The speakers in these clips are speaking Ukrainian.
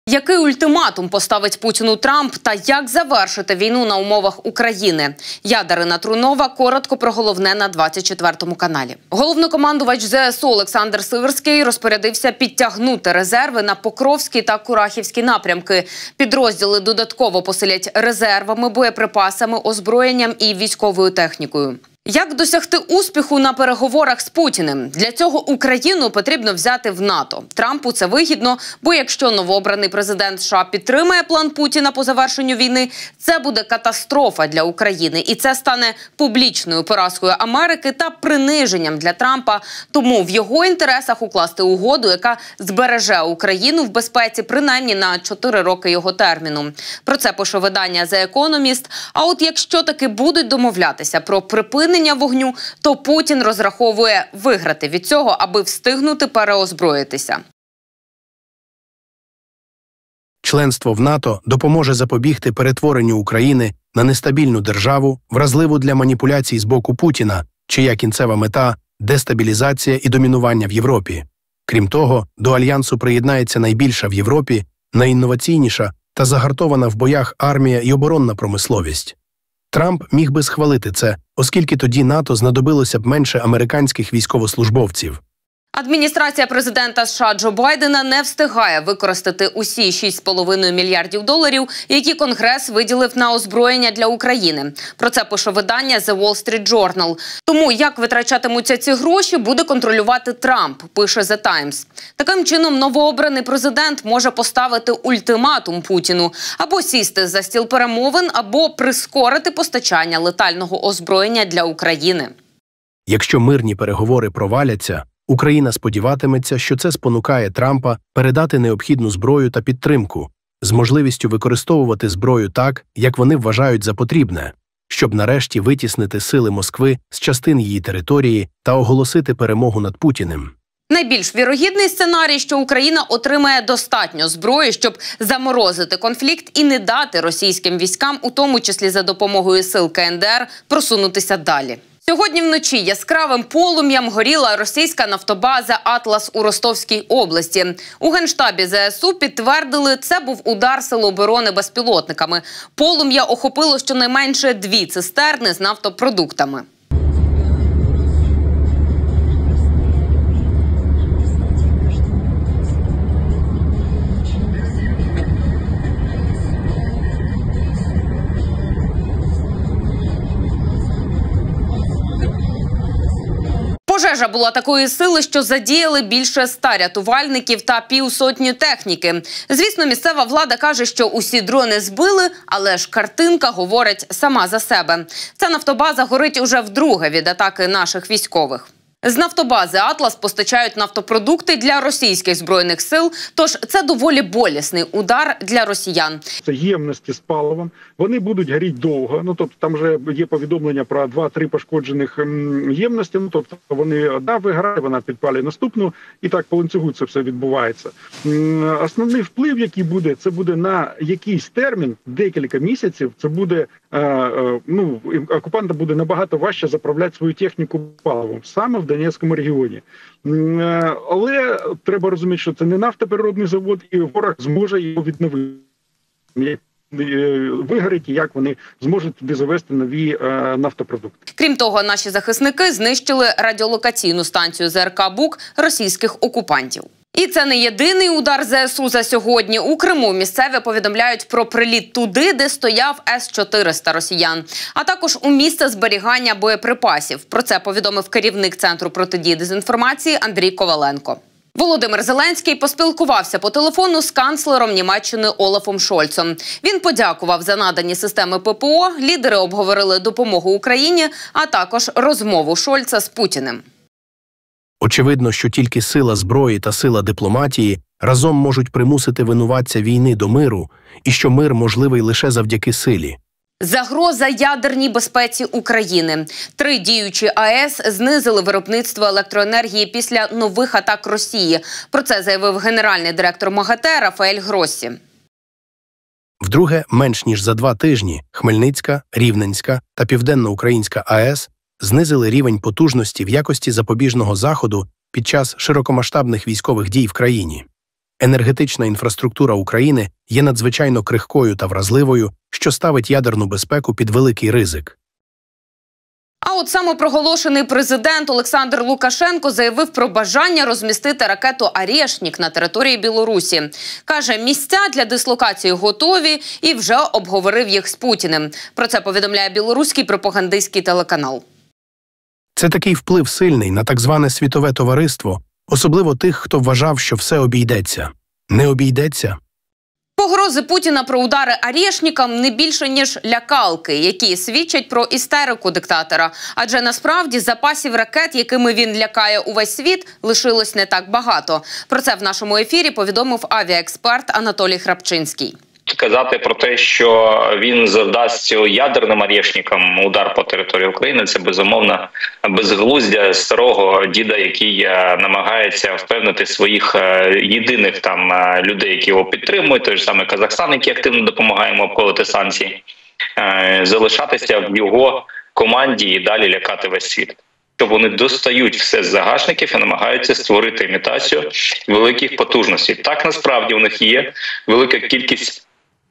Який ультиматум поставить Путіну Трамп та як завершити війну на умовах України? Я, Дарина Трунова, коротко про головне на 24 каналі. Головнокомандувач ЗСУ Олександр Сирський розпорядився підтягнути резерви на Покровський та Курахівський напрямки. Підрозділи додатково посилять резервами, боєприпасами, озброєнням і військовою технікою. Як досягти успіху на переговорах з Путіним? Для цього Україну потрібно взяти в НАТО. Трампу це вигідно, бо якщо новообраний президент США підтримає план Путіна по завершенню війни, це буде катастрофа для України. І це стане публічною поразкою Америки та приниженням для Трампа. Тому в його інтересах укласти угоду, яка збереже Україну в безпеці принаймні на 4 роки його терміну. Про це пише видання The Economist. А от якщо таки будуть домовлятися про припинення вогню, то Путін розраховує виграти від цього, аби встигнути переозброїтися. Членство в НАТО допоможе запобігти перетворенню України на нестабільну державу, вразливу для маніпуляцій з боку Путіна, чия кінцева мета – дестабілізація і домінування в Європі. Крім того, до Альянсу приєднається найбільша в Європі, найінноваційніша та загартована в боях армія і оборонна промисловість. Трамп міг би схвалити це, оскільки тоді НАТО знадобилося б менше американських військовослужбовців. Адміністрація президента США Джо Байдена не встигає використати усі $6,5 мільярдів, які Конгрес виділив на озброєння для України. Про це пише видання The Wall Street Journal. Тому як витрачатимуться ці гроші, буде контролювати Трамп, пише The Times. Таким чином, новообраний президент може поставити ультиматум Путіну або сісти за стіл перемовин, або прискорити постачання летального озброєння для України. Якщо мирні переговори проваляться, Україна сподіватиметься, що це спонукає Трампа передати необхідну зброю та підтримку, з можливістю використовувати зброю так, як вони вважають за потрібне, щоб нарешті витіснити сили Москви з частин її території та оголосити перемогу над Путіним. Найбільш вірогідний сценарій, що Україна отримає достатньо зброї, щоб заморозити конфлікт і не дати російським військам, у тому числі за допомогою сил КНДР, просунутися далі. Сьогодні вночі яскравим полум'ям горіла російська нафтобаза «Атлас» у Ростовській області. У Генштабі ЗСУ підтвердили, це був удар Сил оборони безпілотниками. Полум'я охопило щонайменше 2 цистерни з нафтопродуктами. Пожежа була такої сили, що задіяли більше 100 рятувальників та півсотні техніки. Звісно, місцева влада каже, що усі дрони збили, але ж картинка говорить сама за себе. Ця нафтобаза горить уже вдруге від атаки наших військових. З нафтобази «Атлас» постачають нафтопродукти для російських збройних сил, тож це доволі болісний удар для росіян. Це ємності з паливом, вони будуть горіти довго, тобто там вже є повідомлення про 2-3 пошкоджених ємності, тобто вони одна виграє, вона підпалює наступну, і так по ланцюгу це все відбувається. Основний вплив, який буде, це буде на якийсь термін, декілька місяців, це буде, окупантам буде набагато важче заправляти свою техніку паливом, саме в Донецькому регіоні. Але треба розуміти, що це не нафтопереробний завод, і ворог зможе його відновити. Вигорить, як вони зможуть туди завести нові нафтопродукти. Крім того, наші захисники знищили радіолокаційну станцію ЗРК «Бук» російських окупантів. І це не єдиний удар ЗСУ за сьогодні. У Криму місцеві повідомляють про приліт туди, де стояв С-400 росіян, а також у місце зберігання боєприпасів. Про це повідомив керівник Центру протидії дезінформації Андрій Коваленко. Володимир Зеленський поспілкувався по телефону з канцлером Німеччини Олафом Шольцем. Він подякував за надані системи ППО, лідери обговорили допомогу Україні, а також розмову Шольца з Путіним. Очевидно, що тільки сила зброї та сила дипломатії разом можуть примусити винуватця війни до миру, і що мир можливий лише завдяки силі. Загроза ядерній безпеці України. 3 діючі АЕС знизили виробництво електроенергії після нових атак Росії. Про це заявив генеральний директор МАГАТЕ Рафаель Гроссі. Вдруге, менш ніж за 2 тижні Хмельницька, Рівненська та Південноукраїнська АЕС знизили рівень потужності в якості запобіжного заходу під час широкомасштабних військових дій в країні. Енергетична інфраструктура України є надзвичайно крихкою та вразливою, що ставить ядерну безпеку під великий ризик. А от самопроголошений президент Олександр Лукашенко заявив про бажання розмістити ракету «Орєшнік» на території Білорусі. Каже, місця для дислокації готові і вже обговорив їх з Путіним. Про це повідомляє білоруський пропагандистський телеканал. Це такий вплив сильний на так зване світове товариство, особливо тих, хто вважав, що все обійдеться. Не обійдеться. Погрози Путіна про удари «Орєшнікам» не більше, ніж лякалки, які свідчать про істерику диктатора. Адже насправді запасів ракет, якими він лякає увесь світ, лишилось не так багато. Про це в нашому ефірі повідомив авіаексперт Анатолій Храпчинський. Казати про те, що він завдасть ядерним «Орєшнікам» удар по території України, це безумовно безглуздя старого діда, який намагається впевнити своїх єдиних там людей, які його підтримують, той ж самий Казахстан, який активно допомагає йому обходити санкції, залишатися в його команді і далі лякати весь світ. Що вони достають все з загашників і намагаються створити імітацію великих потужностей. Так, насправді, у них є велика кількість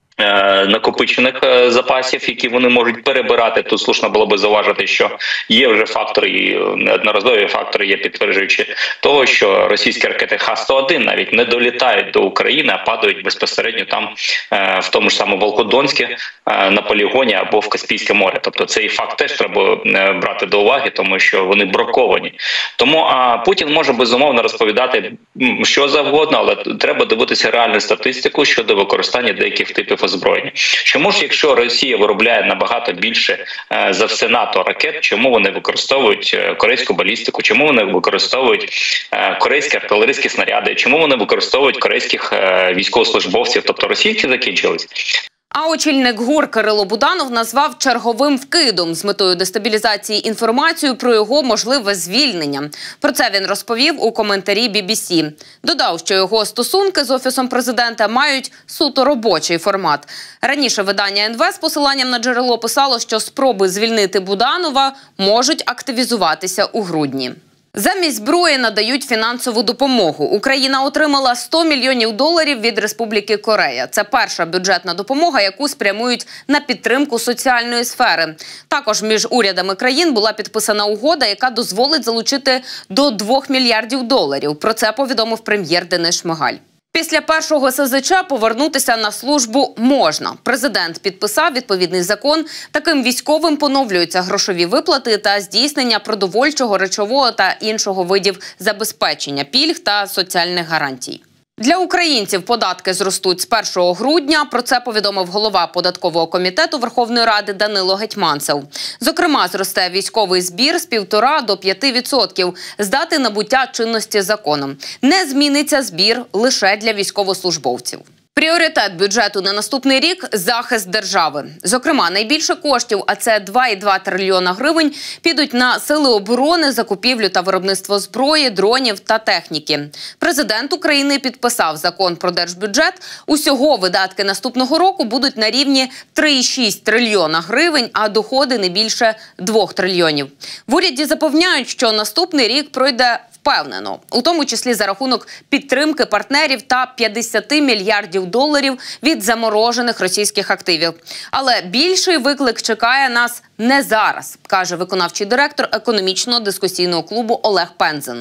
накопичених запасів, які вони можуть перебирати. Тут слушно було би зауважити, що є вже фактори, і неодноразові фактори є підтверджуючи того, що російські ракети Х-101 навіть не долітають до України, а падають безпосередньо там, в тому ж самому Волгодонське, на полігоні або в Каспійське море. Тобто цей факт теж треба брати до уваги, тому що вони браковані. Тому Путін може безумовно розповідати що завгодно, але треба дивитися реальну статистику щодо використання деяких типів озброєння. Чому ж, якщо Росія виробляє набагато більше за все НАТО ракет, чому вони використовують корейську балістику, чому вони використовують корейські артилерійські снаряди, чому вони використовують корейських військовослужбовців, тобто російські закінчились? А очільник ГУР Кирило Буданов назвав черговим вкидом з метою дестабілізації інформацію про його можливе звільнення. Про це він розповів у коментарі BBC. Додав, що його стосунки з Офісом президента мають суто робочий формат. Раніше видання НВ з посиланням на джерело писало, що спроби звільнити Буданова можуть активізуватися у грудні. Замість зброї надають фінансову допомогу. Україна отримала $100 мільйонів від Республіки Корея. Це перша бюджетна допомога, яку спрямують на підтримку соціальної сфери. Також між урядами країн була підписана угода, яка дозволить залучити до $2 мільярдів. Про це повідомив прем'єр Денис Шмигаль. Після першого СЗЧ повернутися на службу можна. Президент підписав відповідний закон. Таким військовим поновлюються грошові виплати та здійснення продовольчого, речового та іншого видів забезпечення, пільг та соціальних гарантій. Для українців податки зростуть з 1 грудня. Про це повідомив голова податкового комітету Верховної Ради Данило Гетманцев. Зокрема, зросте військовий збір з 1,5 до 5% з дати набуття чинності законом. Не зміниться збір лише для військовослужбовців. Пріоритет бюджету на наступний рік – захист держави. Зокрема, найбільше коштів, а це 2,2 трильйона гривень, підуть на сили оборони, закупівлю та виробництво зброї, дронів та техніки. Президент України підписав закон про держбюджет. Усього видатки наступного року будуть на рівні 3,6 трильйона гривень, а доходи не більше 2 трильйонів. В уряді запевняють, що наступний рік пройде впевнено, у тому числі за рахунок підтримки партнерів та $50 мільярдів від заморожених російських активів. Але більший виклик чекає нас не зараз, каже виконавчий директор економічного дискусійного клубу Олег Пензен.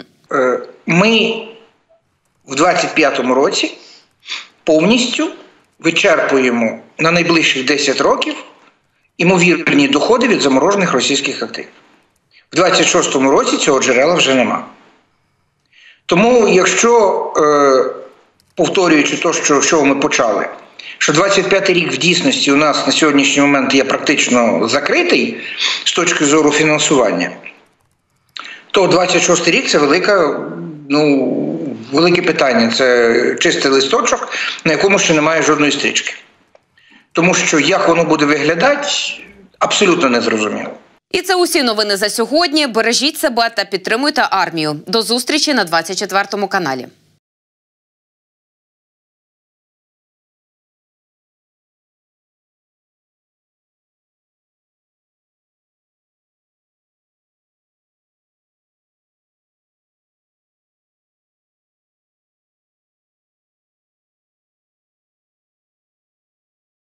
Ми в 2025 році повністю вичерпуємо на найближчих 10 років імовірні доходи від заморожених російських активів. В 2026 році цього джерела вже нема. Тому, якщо, повторюючи те, з чого ми почали, що 25-й рік в дійсності у нас на сьогоднішній момент є практично закритий з точки зору фінансування, то 26-й рік – це велике питання, це чистий листочок, на якому ще немає жодної стрічки. Тому що як воно буде виглядати, абсолютно незрозуміло. І це усі новини за сьогодні. Бережіть себе та підтримуйте армію. До зустрічі на 24 каналі.